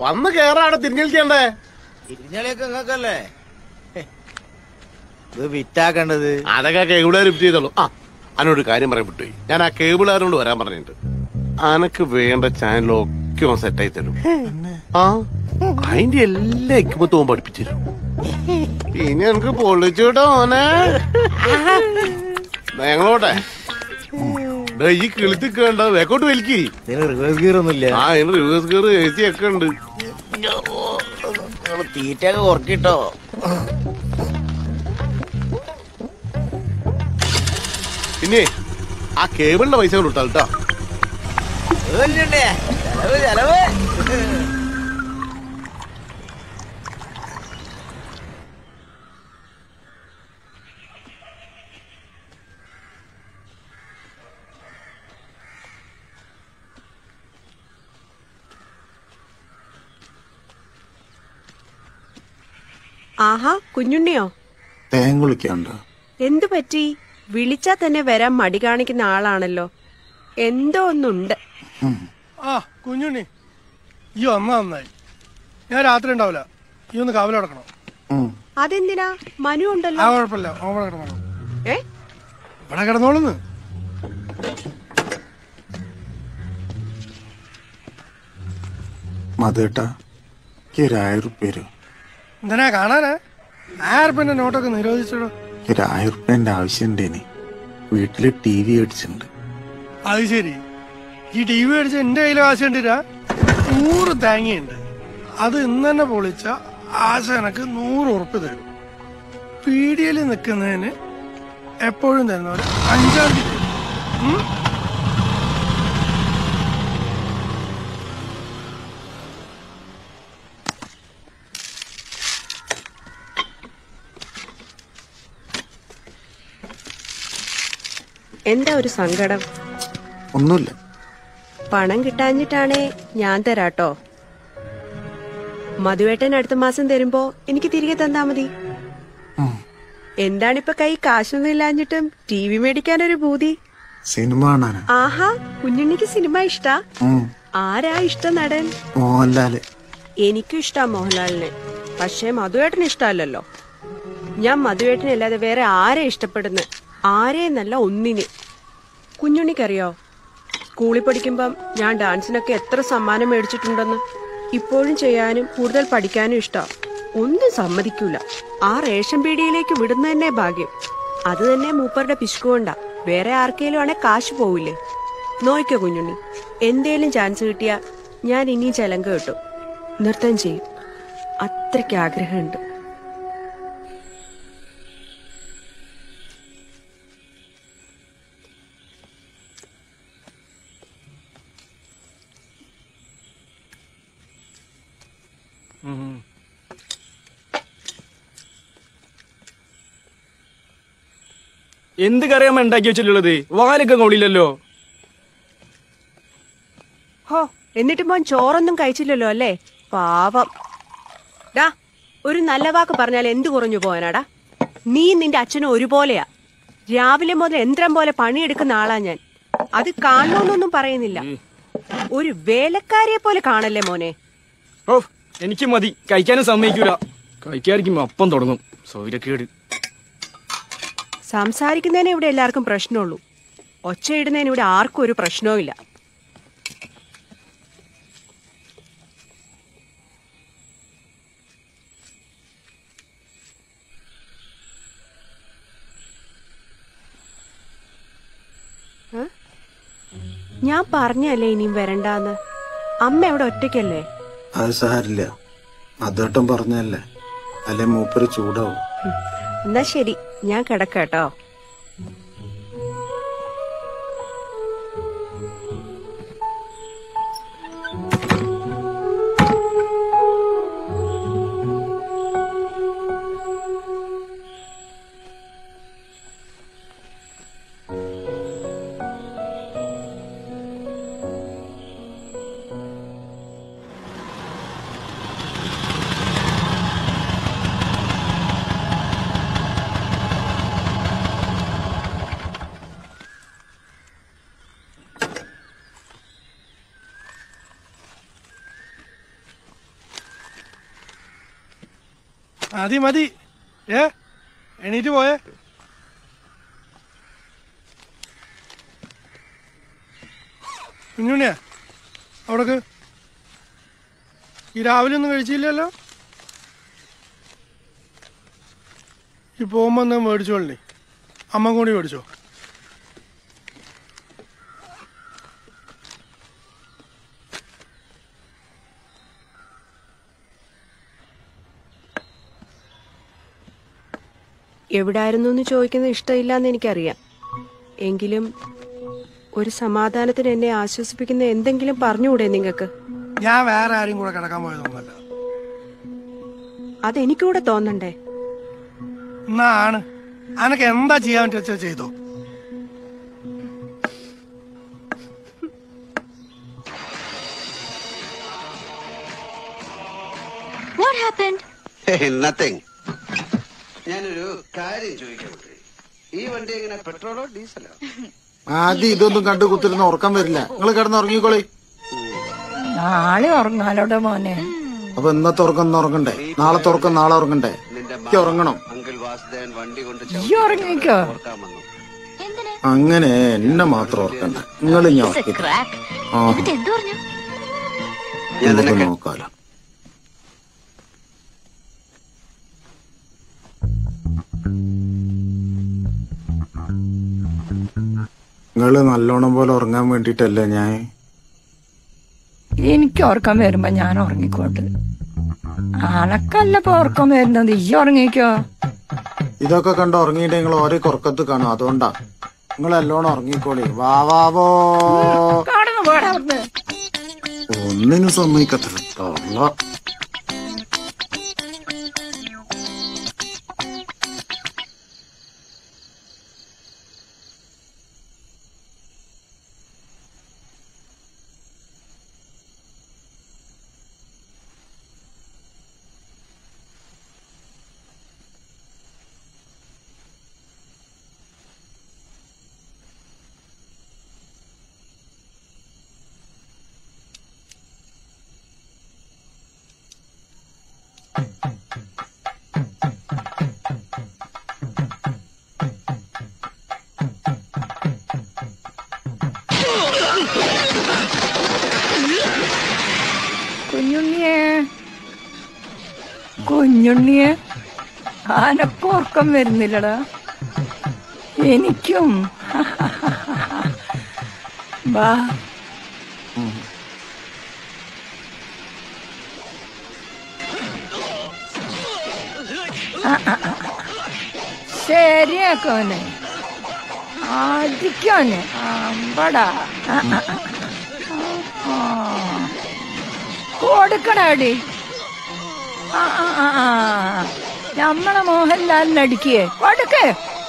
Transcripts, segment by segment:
വന്ന് കേറാടെ തിരിഞ്ഞളിക്കണ്ടേ? തിരിഞ്ഞളിയൊക്കെ നിങ്ങൾക്കല്ലേ ഇത് വിറ്റാക്കണ്ടത്? അതൊക്കെ കേബിളുകാർ ഫിറ്റ് ചെയ്തോളൂ. അതിനോട് കാര്യം പറയാൻ വിട്ടുപോയി. ഞാൻ ആ കേബിളുകാരോട് വരാൻ പറഞ്ഞിട്ടുണ്ട്. അനക്ക് വേണ്ട ചാനലൊക്കെ സെറ്റായി തരും. അതിന്റെ എല്ലാ എക്യുപ്മെന്റും പോകാൻ പഠിപ്പിച്ചു തരും. പിന്നെ എനിക്ക് പൊളിച്ചോട്ടോ ഓനെ. ഞങ്ങളോട്ടെ ഈ കിളുത്തി കേണ്ട വേക്കോട്ട് വലിക്ക്. റിവേഴ്സ് ഗിയർ ഒന്നുമില്ല. റിവേഴ്സ് ഗിയർ AC ഒക്കെ ഉണ്ട്. തീറ്റയൊക്കെ കുറക്കിട്ടോ. പിന്നെ ആ കേബിളിന്റെ പൈസ കൊണ്ട് ഇട്ടാൽ കേട്ടോ. ചെലവ് ആഹാ, കുഞ്ഞുണ്ണിയോ? തേങ്ങുളിക്കണ്ടോ? എന്തു പറ്റി? വിളിച്ചാ തന്നെ വരാൻ മടി കാണിക്കുന്ന ആളാണല്ലോ. എന്തോ ഒന്നുണ്ട്. കുഞ്ഞുണ്ണി, ഈ നന്നായി. ഞാൻ രാത്രി ഉണ്ടാവില്ല. ഈ ഒന്ന് കാവല കിടക്കണം. അതെന്തിനാ? മനു ഉണ്ടല്ലോ. കുഴപ്പമില്ല, ഇവിടെ കിടന്നോളൂന്ന്. മതേട്ടാ, 1000 റുപ്യ. എന്തിനാ കാണാനാ? 1000 റുപ്യന്റെ നോട്ടൊക്കെ നിരോധിച്ചോ? 1000 റുപ്യന്റെ ആവശ്യമുണ്ടേനി. വീട്ടില് TV അടിച്ചിട്ടുണ്ട്. അത് ശരി. ഈ TV അടിച്ച എന്റെ കയ്യിൽ കാശ് കണ്ടിരാ? 100 തേങ്ങയുണ്ട്. അത് ഇന്ന് തന്നെ പൊളിച്ച ആശ എനക്ക് 100 ഉറുപ്പ് തരും. പീഡിയയിൽ നിൽക്കുന്നതിന് എപ്പോഴും തരുന്നവര് 5-ാം തീയതി. എന്താ ഒരു സങ്കടം? ഒന്നുമില്ല. പണം കിട്ടാഞ്ഞിട്ടാണേ ഞാൻ തരാട്ടോ. മധുവേട്ടൻ അടുത്ത മാസം തരുമ്പോ എനിക്ക് തിരികെ തന്നാ മതി. എന്താണിപ്പൊ കൈ കാശൊന്നും ഇല്ലാഞ്ഞിട്ടും TV മേടിക്കാനൊരു ഭൂതി. സിനിമ കാണാനാ? ആഹാ, കുഞ്ഞുണ്ണിക്ക് സിനിമ ഇഷ്ടാ? ആരാ ഇഷ്ട നടൻ? മോഹൻലാല്. എനിക്കും ഇഷ്ടാ മോഹൻലാലിനെ. പക്ഷേ മധുവേട്ടന് ഇഷ്ടമല്ലല്ലോ. ഞാൻ മധുവേട്ടനല്ലാതെ വേറെ ആരെ ഇഷ്ടപ്പെടുന്നു? ആരെയെന്നല്ല, ഒന്നിന്. കുഞ്ഞുണ്ണിക്കറിയോ, സ്കൂളിൽ പഠിക്കുമ്പം ഞാൻ ഡാൻസിനൊക്കെ എത്ര സമ്മാനം മേടിച്ചിട്ടുണ്ടെന്ന്. ഇപ്പോഴും ചെയ്യാനും കൂടുതൽ പഠിക്കാനും ഇഷ്ടം. ഒന്നും സമ്മതിക്കൂല. ആ റേഷൻ പീടികയിലേക്ക് വിടുന്ന തന്നെ ഭാഗ്യം. അത് തന്നെ മൂപ്പറുടെ പിശുകൊണ്ടാ. വേറെ ആർക്കേലും ആണെ കാശ് പോവില്ലേ? നോയിക്കോ കുഞ്ഞുണ്ണി, എന്തേലും ചാൻസ് കിട്ടിയാ ഞാൻ ഇനിയും ചെലങ്ക കിട്ടും. നൃത്തം ചെയ്യും. അത്രയ്ക്ക് ആഗ്രഹമുണ്ട്. എന്ത് കറിയാമ്മ ഉണ്ടാക്കി വെച്ചിട്ടുള്ളത്? വാലൊക്കെ കൊള്ളില്ലല്ലോ. ഹോ, എന്നിട്ട് മോൻ ചോറൊന്നും കഴിച്ചില്ലല്ലോ അല്ലേ? പാവം. ഡാ, ഒരു നല്ല വാക്ക് പറഞ്ഞാൽ എന്ത് കുറഞ്ഞു പോവാനാടാ? നീ നിന്റെ അച്ഛനും ഒരുപോലെയാ. രാവിലെ മുതൽ യന്ത്രം പോലെ പണിയെടുക്കുന്ന ആളാ ഞാൻ. അത് കാണണമെന്നൊന്നും പറയുന്നില്ല. ഒരു വേലക്കാരിയെ പോലെ കാണല്ലേ മോനെ. ഓ, എനിക്ക് മതി. കഴിക്കാനും സമ്മതിക്കൂല. കഴിക്കാതിരിക്കുമ്പോ അപ്പം തുടങ്ങും സൗര്യക്കേട്. സംസാരിക്കുന്നതിന് ഇവിടെ എല്ലാവർക്കും പ്രശ്നമുള്ളൂ. ഒച്ചയിടുന്നതിന് ഇവിടെ ആർക്കും ഒരു പ്രശ്നവും ഇല്ല. ഞാൻ പറഞ്ഞല്ലേ ഇനിയും വരണ്ടാന്ന്. അമ്മ ഇവിടെ ഒറ്റയ്ക്കല്ലേ? അത് സാരില്ല, അതേട്ടൻ പറഞ്ഞല്ലേ. അല്ലെ മൂപ്പര് ചൂടാവും. എന്നാ ശരി, ഞാൻ കിടക്കാട്ടോ. മതി മതി എണീറ്റ് പോയേ. കുഞ്ഞുണ്ണിയാ അവിടക്ക് ഈ രാവിലെ ഒന്നും കഴിച്ചില്ലല്ലോ. ഈ പോകുമ്പോ എന്താ മേടിച്ചോളേ, അമ്മ കൂടി മേടിച്ചോ. എവിടായിരുന്നു എന്ന് ചോദിക്കുന്നത് ഇഷ്ടമില്ലാന്ന് എനിക്കറിയാം. എങ്കിലും ഒരു സമാധാനത്തിന് എന്നെ ആശ്വസിപ്പിക്കുന്ന എന്തെങ്കിലും പറഞ്ഞുകൂടെ നിങ്ങൾക്ക്? ഞാൻ വേറെ ആരും കൂടെ കിടക്കാൻ പോയതൊന്നുമല്ല. അതെനിക്കൂടെ തോന്നണ്ടേ? എന്നാ ആണ് അനക്ക് എന്താ ചെയ്യാൻ പറ്റുക ചെയ്തോ. What happened? Nothing. ഞാനൊരു കാര്യം ചോദിക്കാൻ. ഈ വണ്ടി എങ്ങനെ പെട്രോളോ ഡീസലോ? ആദ്യം ഇതൊന്നും കണ്ടു കുത്തിരുന്ന് ഉറക്കം വരില്ല. നിങ്ങൾ കിടന്ന് ഉറങ്ങിക്കോളി. നാളെ ഉറങ്ങാലോടെ മോനെ. അപ്പൊ ഇന്നത്തെ ഉറക്കം ഇന്ന് ഉറങ്ങണ്ടേ? നാളത്തെ ഉറക്കം നാളെ ഉറങ്ങണ്ടേ? എനിക്ക് ഉറങ്ങണം. അങ്കിൾ വാസുദേവൻ വണ്ടി കൊണ്ട് ഉറങ്ങിക്കോ. അങ്ങനെ എന്നെ മാത്രം ഓർക്കണ്ട. നിങ്ങൾ ഞാൻ നോക്കാലോ. നിങ്ങള് നല്ലോണം പോലെ ഉറങ്ങാൻ വേണ്ടിട്ടല്ലേ ഞാൻ. എനിക്ക് ഉറക്കം വരുമ്പോ ഞാൻ ഉറങ്ങിക്കോട്ട്. അനക്കല്ലപ്പോ ഉറക്കം വരുന്നത്. ഈ ഉറങ്ങിക്കോ. ഇതൊക്കെ കണ്ട് ഉറങ്ങിയിട്ട് നിങ്ങൾ ഓരോ ഉറക്കത്ത് കാണും. അതുകൊണ്ടാ നിങ്ങൾ നല്ലോണം ഉറങ്ങിക്കോളി. വാവാവോ കടന്നു പോടാ. ഒന്നിനും സമ്മതിക്കത്തില്ല. കുഞ്ഞുണ്ണിയെ ആനക്കോർക്കം വരുന്നില്ലടാ. എനിക്കും വാ. ശരിയാക്കോനെ അടിക്കോനെ അമ്പടാ കൊടുക്കടാടി. നമ്മളെ മോഹൻലാലിന് അടിക്കേ കൊടുക്കേ.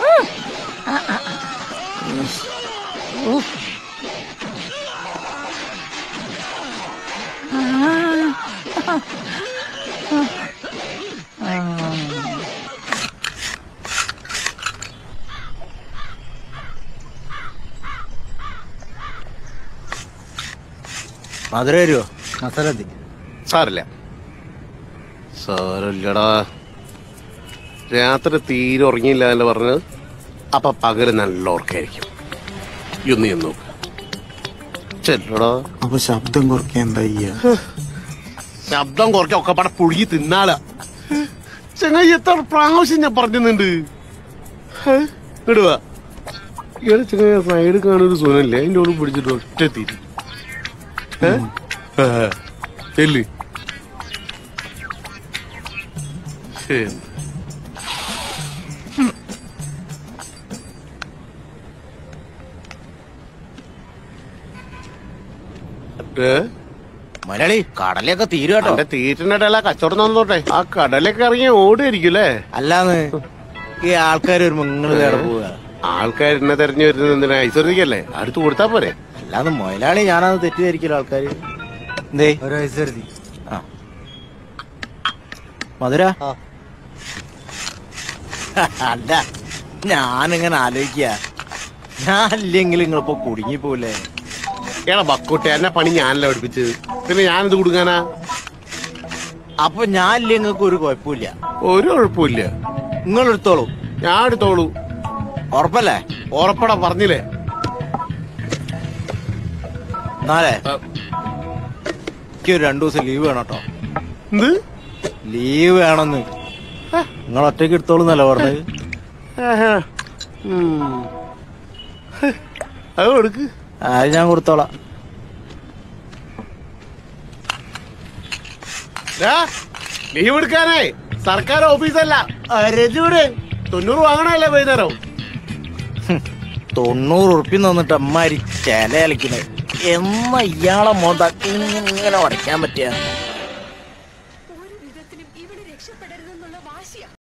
മധുര വരുമോ? മസാലത്തി സാറില്ല സാരല്ലടാ. രാത്രി തീരെ ഉറങ്ങിയില്ല എന്നല്ല പറഞ്ഞത്. അപ്പൊ പകല് നല്ല ഉറക്കായിരിക്കും. ഇന്ന് ചെന്ന് നോക്ക്. ചെല്ലടാ. അപ്പൊ ശബ്ദം കുറയ്ക്കാൻ എന്താ ചെയ്യാ? ശബ്ദം കുറയ്ക്കാൻ ഒക്കെ പട പുഴുകി തിന്നാലാ. ചെങ്ങായി എത്ര പ്രാവശ്യം ഞാൻ പറഞ്ഞിട്ടുണ്ട്. ഇടുവാ ഇവിടെ ചെങ്ങായി സൈഡ് കാണൊരു സുഖമില്ലേ? അതിന്റെ ഓട് പിടിച്ചിട്ട് ഒറ്റ തിരി ചെല്ലി. മലയാളി കടലൊക്കെ തീരും കേട്ടോ. എന്റെ തീറ്റിന്റെ ഇടയില കച്ചവടം തന്നോട്ടെ. ആ കടലൊക്കെ ഇറങ്ങി ഓടിയായിരിക്കുംല്ലേ? അല്ലാന്ന് ഈ ആൾക്കാർ വരുമ്പോ നിങ്ങള് വേറെ പോവുക. ആൾക്കാർ എന്നെ തെരഞ്ഞു വരുന്നത് എന്തിനാ? ഐശ്വര്യക്കല്ലേ? അടുത്ത് കൊടുത്താ പോരെ? അല്ലാന്ന് മൊയലാളി ഞാനത് തെറ്റിദ്ധരിക്കല്ലോ ആൾക്കാര്. എന്തേ ആ മധുര അല്ല ഞാനിങ്ങനെ ആലോചിക്ക. ഞാൻ ഇല്ലെങ്കിൽ നിങ്ങളിപ്പോ കുടുങ്ങി പോലെ. ഏടാ ബക്കോട്ടെ, എന്നെ പണി ഞാനല്ല പഠിപ്പിച്ചത്. പിന്നെ ഞാനിത് കൊടുക്കാനാ? അപ്പൊ ഞാനില്ലേ നിങ്ങൾക്ക് ഒരു കുഴപ്പമില്ല. ഒരു കുഴപ്പമില്ല. നിങ്ങൾ എടുത്തോളൂ. ഞാൻ എടുത്തോളൂ. ഉറപ്പല്ലേ? ഉറപ്പടാ, പറഞ്ഞില്ലേ. നാളെ എനിക്കൊരു 2 ദിവസം ലീവ് വേണം കേട്ടോ. എന്ത് ലീവ് വേണമെന്ന്? നിങ്ങൾ ഒറ്റയ്ക്ക് എടുത്തോളൂന്നല്ല പറഞ്ഞത്. അത് കൊടുക്ക്. അത് ഞാൻ കൊടുത്തോളാം. ലീവ് എടുക്കാനേ സർക്കാർ ഓഫീസല്ല, രജൂടെ 90 വാങ്ങണല്ലേ വൈകുന്നേരം. 90 ഉറുപ്പ്യ തന്നിട്ട് അമ്മാരി ചില കളിക്കുന്നത്. എന്നാ ഇയാളെ മോന്ത ഇങ്ങനെ ഉടയ്ക്കാൻ പറ്റിയ